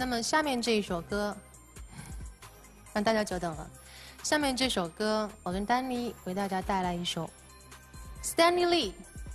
那么下面这一首歌，让大家久等了。下面这首歌，我跟丹妮为大家带来一首《Sdannylee》。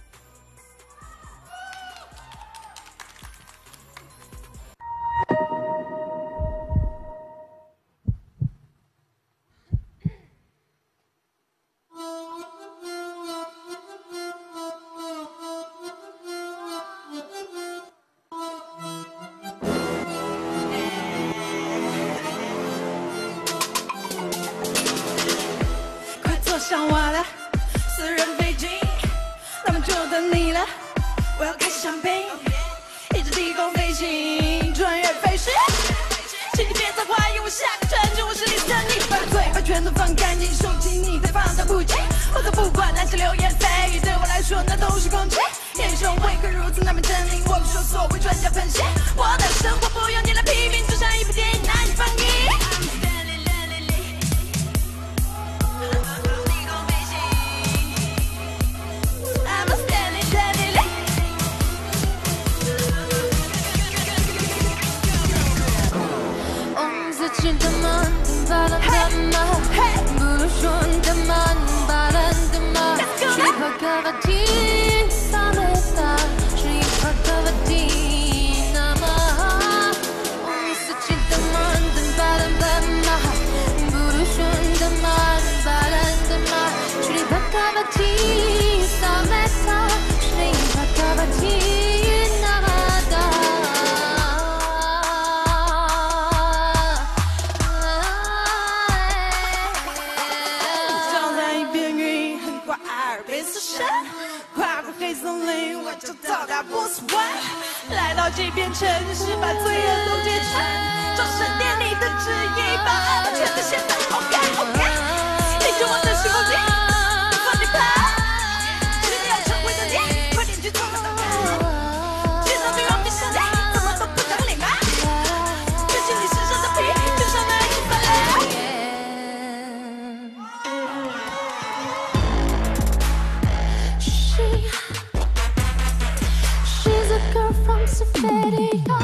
上我的私人飞机，那么就等你了。我要开始香槟，一直低空飞行，穿越飞时。请你别再怀疑我下个城市，我是李斯丹妮。把嘴巴全都放干净，收起你再放到不羁。我可不管那些流言蜚语，对我来说那都是空气。英雄为何如此那么狰狞？我不说所谓专家分析，我的生活不用你来批评，就像一部电影难以放映。跨过黑森林，我就到达波斯湾。来到这片城市，把罪恶都揭穿，照神殿里的旨意，把恶魔全都掀翻。OK， 你是我的时光机，放你跑，只要成为的你，快点去做。见到对方的身体，怎么都不长脸吗？卷起你身上的皮，就像那一把刃。She's a girl from Sdanny.